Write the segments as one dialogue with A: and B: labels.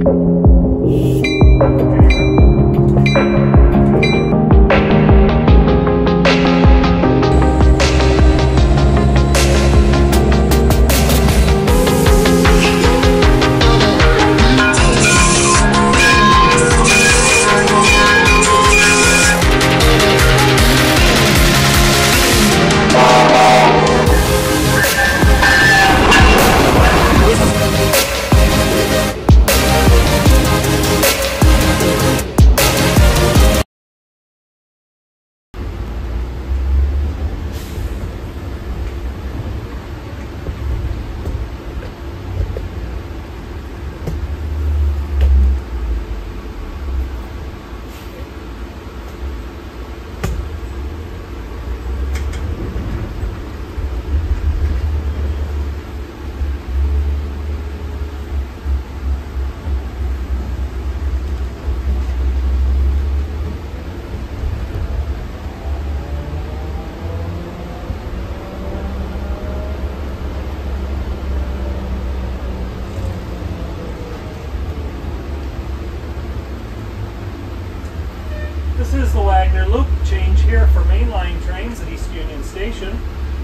A: This is the Wagner loop change here for mainline trains at East Union Station.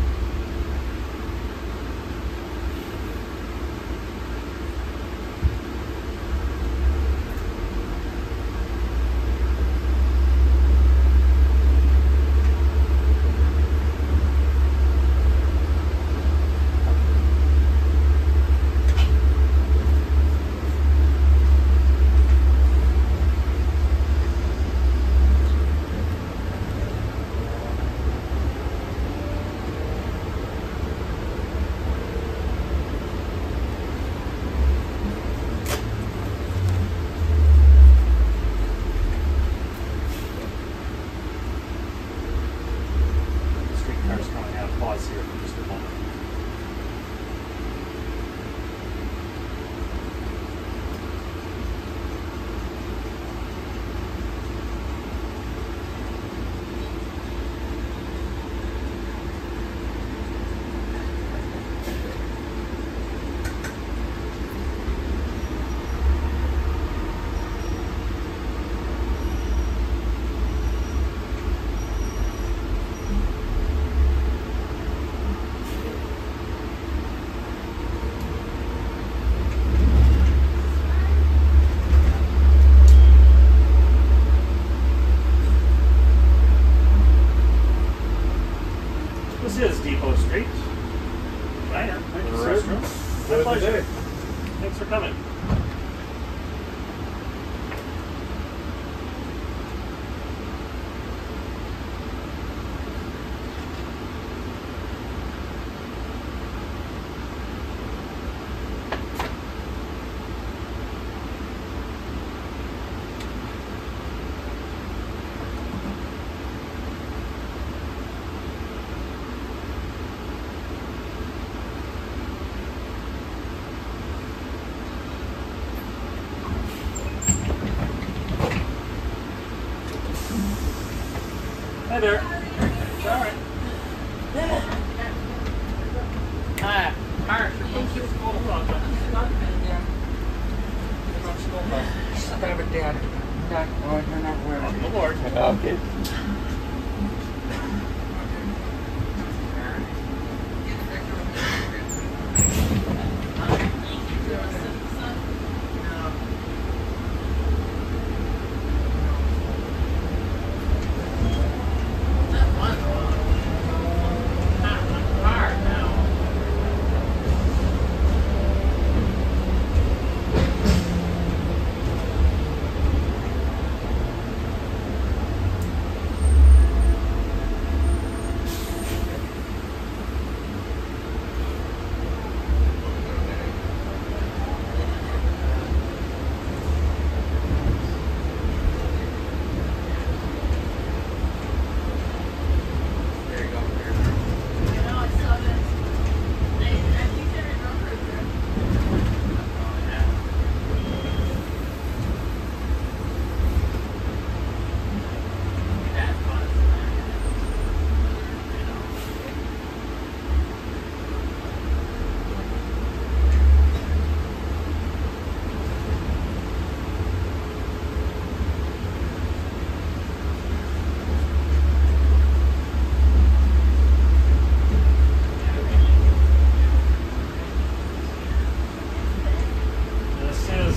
A: Pause here for just a moment. This is Depot Street. Diner. Thank you, sir. My pleasure. Thanks for coming. Hi there. It's all right.
B: Hi. Mark, thank you.
A: Hold on, John.
B: Stop it, Dad. Not, oh, you're not wearing
A: On
B: it.
A: the Lord.
C: Okay.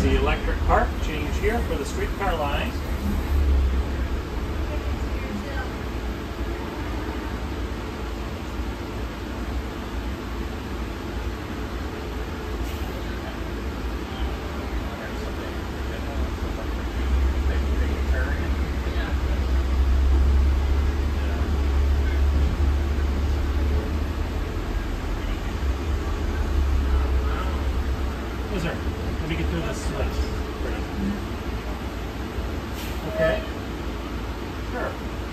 A: the electric park change here for the streetcar line. Yes, sir. Let me get through this list. Okay. Sure.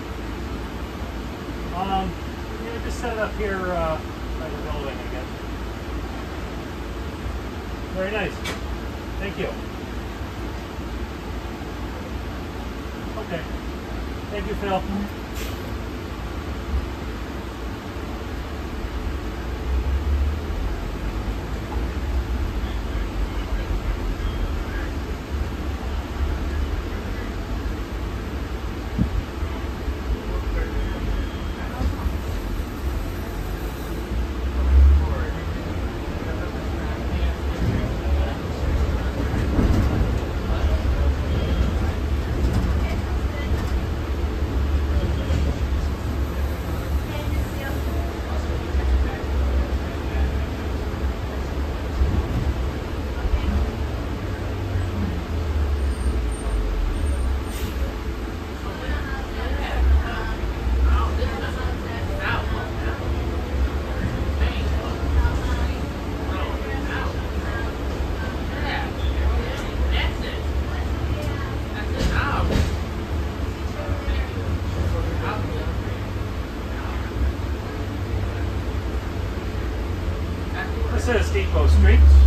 A: Yeah, just set it up here by the building, I guess. Very nice. Thank you. Okay. Thank you, Phil. This is Depot Street.